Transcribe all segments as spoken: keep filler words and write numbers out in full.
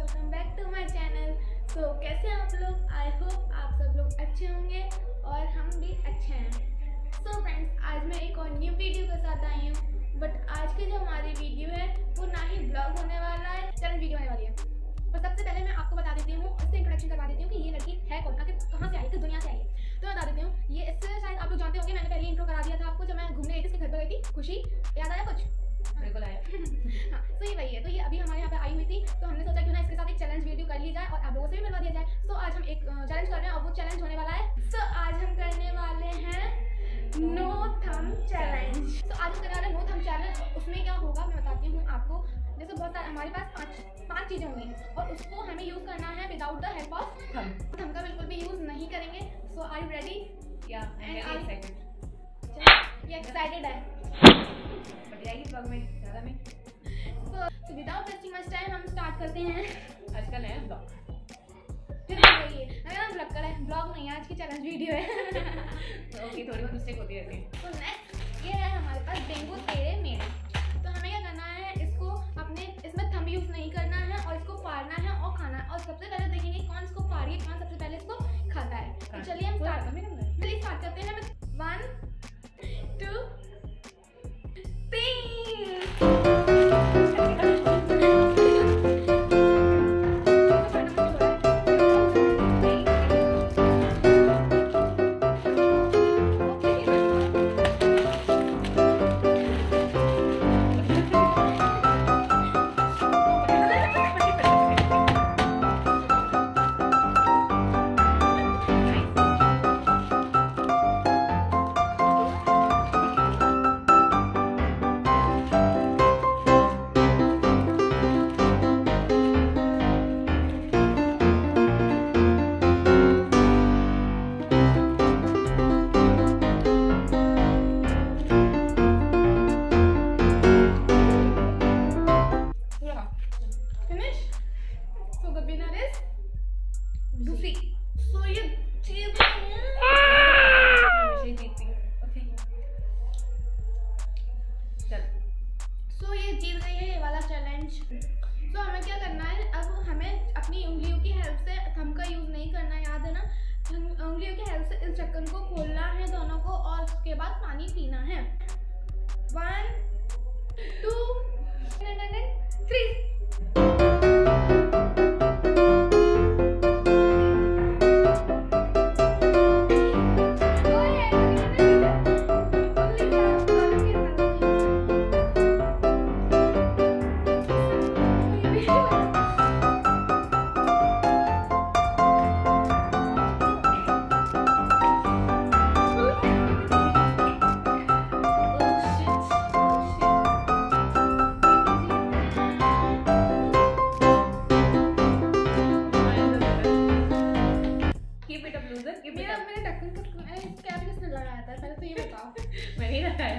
Welcome back to my channel. So कैसे हैं आप लोग? आई होप आप सब लोग अच्छे होंगे और हम भी अच्छे हैं। सो so, फ्रेंड्स, आज मैं एक और न्यू वीडियो के साथ आई हूँ। बट आज की जो हमारी वीडियो है वो ना ही ब्लॉग होने वाला है, चैलेंज वीडियो होने वाली है। और सबसे पहले मैं आपको बता देती हूँ, इससे इंट्रोडक्शन करवा देती हूँ कि ये लड़की है कौन, आखिर कहाँ से आई, किस दुनिया से आई है। तो बता देती हूँ, ये इससे शायद आप लोग जानते होंगे, मैंने पहले इंट्रो करा दिया था आपको जब मैं घूमने गई थी, इसके घर पर गई थी। खुशी याद आया कुछ? बिल्कुल आया। हाँ, तो ये वही है। तो ये अभी हमारे यहाँ पे आई हुई थी, तो हमने सोचा क्यों ना इसके साथ एक चैलेंज वीडियो कर ली जाए और आप लोगों से भी मिलवा दिया जाए। सो so, आज हम एक चैलेंज कर रहे हैं और वो चैलेंज होने वाला है। सो so, आज हम करने वाले हैं नो थंब चैलेंज। तो आज हम करने वाले नो थंब चैलेंज। उसमें क्या होगा मैं बताती हूँ आपको। जैसे बहुत सारे हमारे पास पाँच पाँच चीज़ें होंगी और उसको हमें यूज़ करना है without the help of thumb. Thumb का बिल्कुल भी यूज़ नहीं करेंगे। So are you ready? या आई एम एक्साइटेड। ये एक्साइटेड है बट यही ब्लॉग में ज़्यादा में। So without wasting much time हम स्टार्ट करते हैं आज का नया ब्लॉग। फिर ये अगर हम ब्लॉग करें, ब्लॉग नहीं है, आज की चैलेंज वीडियो है। ओके, थोड़ी बहुत मिस्टेक होती रहती है। तो नेक्स्ट ये है हमारे पास डेंगू तेरे मेरे। तो हमें क्या करना है, इसको अपने इसमें थंब यूज़ नहीं करना है और इसको फाड़ना है और खाना है। और सबसे पहले देखेंगे कौन इसको फाड़ी, कौन सबसे पहले इसको खाता है। तो चलिए हम स्टार्ट प्लीज स्टार्ट करते हैं। वन टू तीन। तो हमें क्या करना है, अब हमें अपनी उंगलियों की हेल्प से थंब का यूज़ नहीं करना, याद है ना। उंगलियों की हेल्प से इस ढक्कन को खोलना है दोनों को और उसके बाद पानी पीना है। One two three. मैं नहीं लगाया।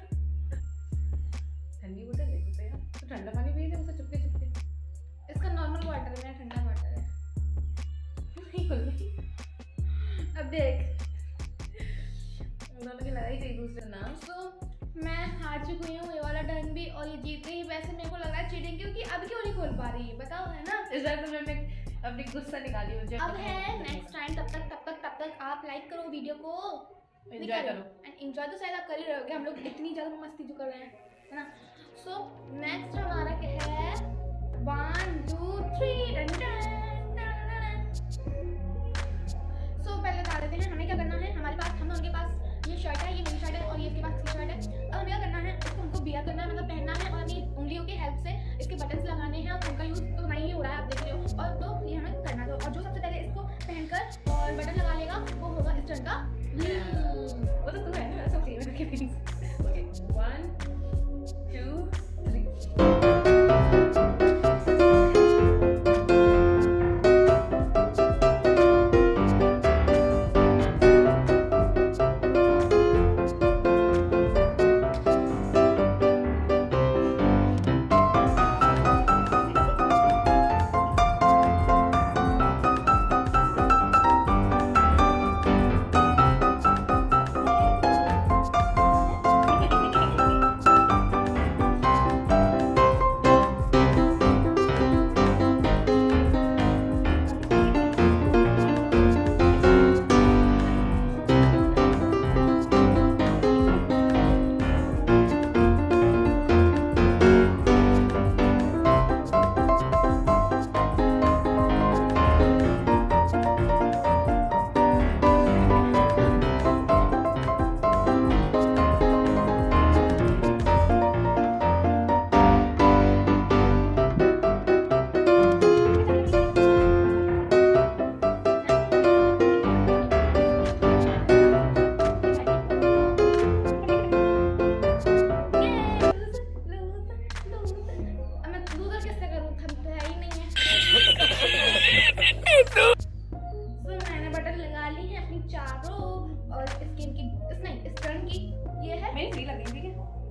ठंडी बोतल देखो तो यार, तो ठंडा पानी पिए थे उससे चुपके चुपके। इसका नॉर्मल वाटर है, मेरा ठंडा वाटर है। नहीं खुल गई। अब देख, दोनों की लड़ाई थी दूसरे नाम। तो मैं हार चुकी हूँ ये वाला टर्न भी और ये जीत गई। वैसे मेरे को लग रहा है चीटिंग, क्योंकि अब क्यों नहीं खोल पा रही है बताओ, है ना। इस बार तो मैंने अपनी गुस्सा निकाली मुझे। अब है नेक्स्ट टाइम, तब तक तब तक तब तक आप लाइक करो वीडियो को, एंजॉय करो। एंड एंजॉय तो शायद आप कर ही रहे होगे, हम लोग इतनी ज़्यादा मस्ती जो कर रहे हैं, है ना। सो नेक्स्ट हमारा क्या है, वन टू थ्री। सो पहले बता देते हैं हमें क्या करना है। हमारे पास हम दोनों के पास ये शर्ट है, ये मेरी शर्ट है और ये इसके पास इसकी शर्ट है। अब हमें क्या करना है, इसको हमको बियर करना है, मतलब पहनना है और अपनी उंगलियों की हेल्प से इसके बटन्स लगाने हैं। और उनका यूज़ तो नहीं हो रहा है, आप देख रहे हो। और तो ये हमें करना है। और जो सबसे पहले इसको पहनकर और बटन लगा लेगा वो होगा इस टर्न का। वो तो तू है ना, सब चीज़ में रखे थे। Okay, one two three.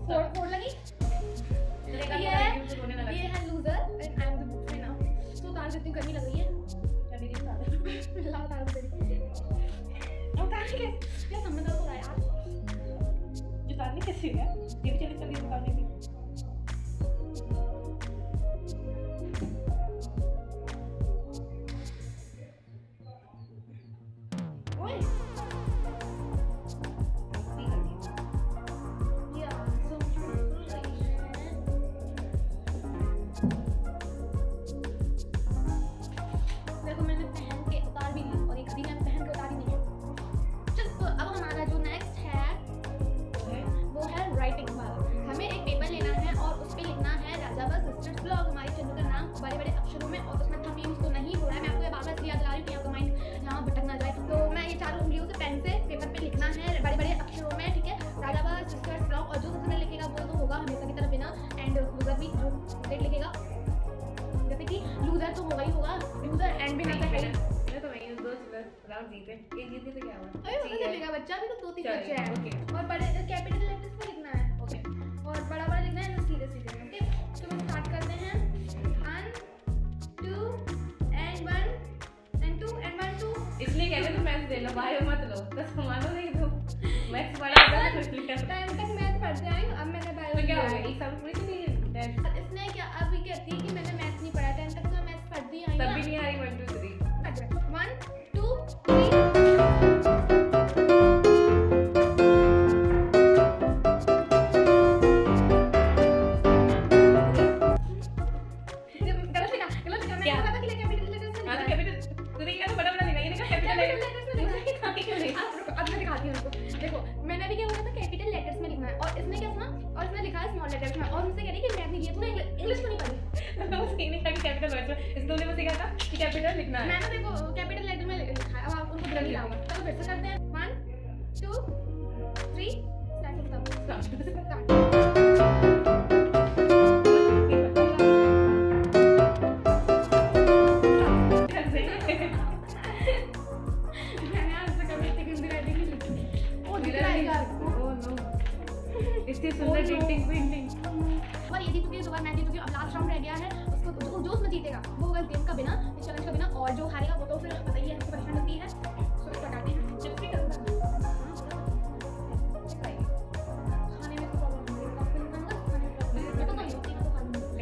फोड़ फोड़ लगी। ये ये है loser and I am the winner. तो उतार देती हूँ, गर्मी लग रही है। चलिए ये उतार ला उतार दे। उतार के क्या समझ आ रहा है यार? उतारने कैसे है? ये भी चलिए चलिए उतारने की। तो होगा ही होगा, यूजर एंड भी नहीं है। मैं तो वही दो राउंड जीते, एक जीतने से क्या हुआ? अरे पता चलेगा बच्चा, अभी तो दो तीन बच्चे हैं। ओके। और बड़े कैपिटल लेटर्स में लिखना है। ओके। और बड़ा बड़ा लिखना है सीधे सीधे। ओके, तो हम स्टार्ट करते हैं। One two and one and two and one two. इसलिए कहते तुम मैथ्स ले लो, बायो मत लो, तो मानो नहीं दो। मैथ्स पढ़ा था तो इसलिए टाइम तक मैथ्स पढ़ते आए, अब मैंने बायो क्या हो गया? एक साल पूरी नहीं है। इसने क्या अभी कहती है कि मैंने मैथ्स नहीं पढ़ा, टेंथ तक तो मैथ्स पढ़ती आई तब भी नहीं आ रही। One two three one two three. देखो मैंने अभी क्या बोला था, कैपिटल लेटर्स में लिखना है, और इसने क्या सुना और इसने लिखा है स्मॉल लेटर्स में, और मुझसे कह रही कि मैथ नहीं लिया, तूने इंग्लिश क्यों नहीं पढ़ी? तो उसके नहीं था कि कैपिटल लेटर, इस दोनों में सिखा था कि कैपिटल लिखना है। मैंने देखो कैपिटल लेटर में लिखा है, अब आप उनको जल्दी लाओगे। चलो फिर से करते हैं। One two three start. इतनी सुंदर पेंटिंग पेंटिंग और ये जीतूंगी दो बार, मैं जीतूंगी। अब लास्ट राउंड रह गया है, उसको जो जो उसमें जीतेगा वो होगा गेम का बिना, इस चैलेंज का बिना, और जो हारेगा वो तो फिर पता ही है उसको पनिशमेंट होती है। सो इसको हटाते हैं। चिप्स भी करूंगा खाने में तो प्रॉब्लम नहीं है, आपको नहीं करना खाने में प्रॉब्लम तो नहीं होती, तो खा लूंगी।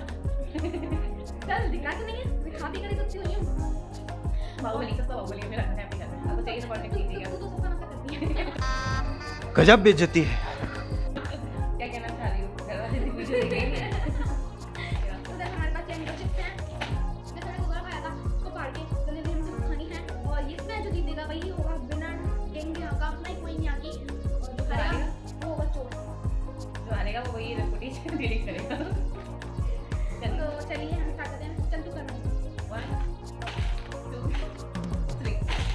चल दिखा तो नहीं है, दिखाती करी सकती हुई हूं। बाहुबली का बाहुबली में रखना है अपने घर में। आपको चाहिए तो कांटेक्ट कीजिएगा। तू तो सस्ता मस्ता करती है। गजब बेइज्जती है। क्या कहना चाह रही हो? घर वाले वीडियो देखेंगे। उधर हमारे पास चैनल चिप्स हैं, जैसे मैंने गोगा खाया था उसको काट के जल्दी जल्दी चिप्स खानी है, और इसमें जो जीतेगा वही होगा विनर गेम के का। नहीं कोई नहीं आकी, और जो हारेगा वो होगा चोर। जो हारेगा वो वही फुटेज डिलीट करेगा। तो चलिए हम स्टार्ट करते हैं। चल तू करना। One two three.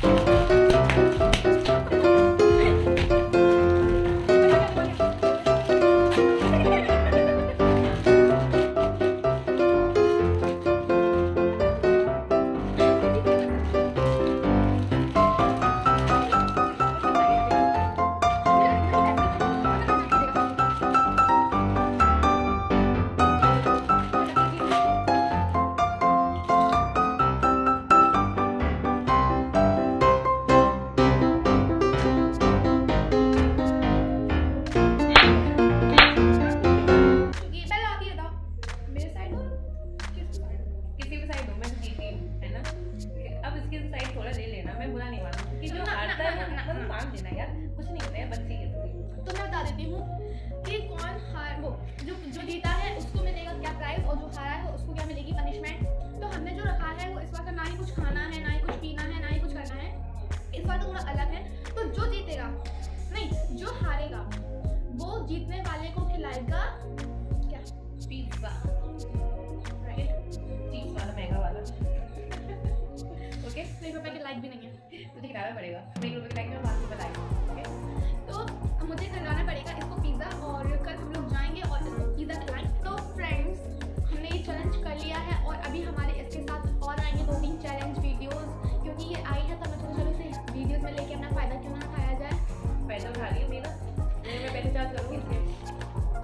जो जो जीता है उसको मिलेगा क्या प्राइस, और जो हारा है उसको क्या मिलेगी पनिशमेंट। तो हमने जो रखा है वो इस बार का ना ही कुछ खाना है, ना ही कुछ पीना है, ना ही कुछ करना है, इस बार तो थोड़ा अलग है। तो जो जीतेगा नहीं जो हारेगा वो जीतने वाले को खिलाएगा क्या? पिज्जा। राइट, चीज वाला महंगा वाला। ओके, एक रुपए की लाइक भी नहीं है, मुझे खिलाना पड़ेगा। एक रुपए की लाइक में बाद में बताएंगे। ओके, तो मुझे खिलाना पड़ेगा इसको पिज्जा, और कल हम लोग जाएंगे और इसको पिज्जा खिलाएंगे। तो फ्रेंड्स हमने ये चैलेंज कर लिया है, और अभी हमारे इसके साथ और आएंगे दो तीन चैलेंज वीडियोस, क्योंकि ये आई है तो मैं चलो चलो इसे वीडियोस में लेके अपना फायदा क्यों ना उठाया जाए। फायदा उठा रही है मेरा, मैं पहले चार्ज करूँगी इसके।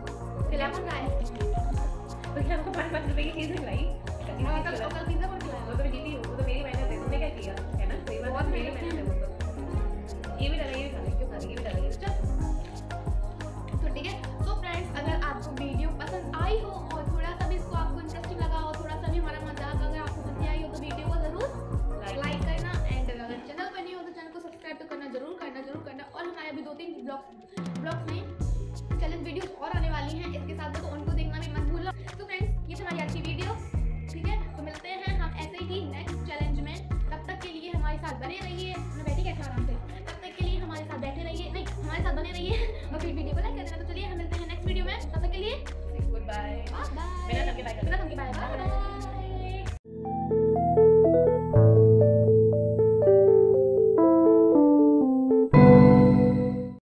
चीज़ खिलाई, और कल और कल पिज़्ज़ा कौन खिलाया? वो तो मैं जीती हूँ, वो तो मेरी मेहनत है, तुमने क्या किया है ना? सही बात है, मेरी मेहनत है वो तो। ये भी डाला, ये भी खाना, क्यों खाना, ये भी डाला, चल तो ठीक है। सो फ्रेंड्स, अगर आपको वीडियो पसंद आई हो और थोड़ा सा भी इसको आपको इंटरेस्टिंग लगा हो, थोड़ा सा भी हमारा मजाक अगर आपको पसंद आई हो तो वीडियो को जरूर लाइक करना एंड अगर चैनल पर नहीं हो तो चैनल को सब्सक्राइब तो करना जरूर करना जरूर करना। और हमारे अभी दो तीन ब्लॉग्स ब्लॉग्स में चैलेंज वीडियोस और आने वाली हैं, इसके साथ तो उनको देखना भी मत भूलना। तो फ्रेंड्स, ये थी हमारी आज की वीडियो, ठीक है? तो मिलते हैं हम ऐसे ही नेक्स्ट चैलेंज में। तब तक के लिए हमारे साथ बने रहिए। मैं बैठी कैसे आराम से, तब तक के लिए हमारे साथ बैठे रहिए, नहीं हमारे साथ बने रहिए और फिर वीडियो को लाइक कर देना। तो चलिए हम मिलते हैं नेक्स्ट वीडियो में, तब तक के लिए गुड बाय। Bye bye. बिना थम के बाय कर बिना थम के बाय बाय।